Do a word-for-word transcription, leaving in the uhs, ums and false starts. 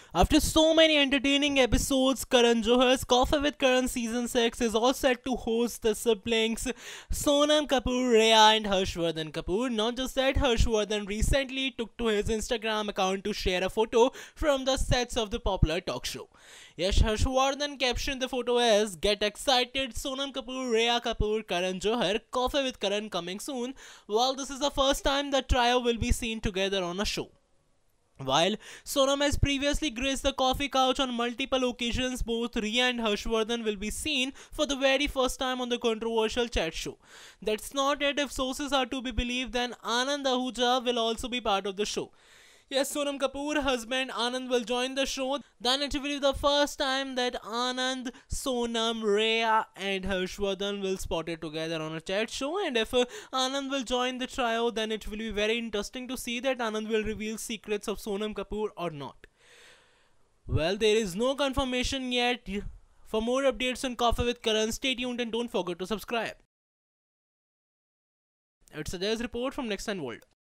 After so many entertaining episodes, Karan Johar's Coffee with Karan season six is all set to host the siblings Sonam Kapoor, Rhea and Harshvardhan Kapoor. Not just that, Harshvardhan recently took to his Instagram account to share a photo from the sets of the popular talk show. Yes, Harshvardhan captioned the photo as "Get excited, Sonam Kapoor, Rhea Kapoor, Karan Johar, Coffee with Karan coming soon." While this is the first time the trio will be seen together on a show. While Sonam has previously graced the coffee couch on multiple occasions, both Rhea and Harshvardhan will be seen for the very first time on the controversial chat show. That's not it. If sources are to be believed, then Anand Ahuja will also be part of the show. Yes, Sonam Kapoor husband Anand will join the show. Then it will be the first time that Anand, Sonam, Rhea and Harshvardhan will spot it together on a chat show. And if uh, Anand will join the trio, then it will be very interesting to see that Anand will reveal secrets of Sonam Kapoor or not. Well, there is no confirmation yet. For more updates on Coffee with Karan, stay tuned and don't forget to subscribe. It's a day's report from Next nine World.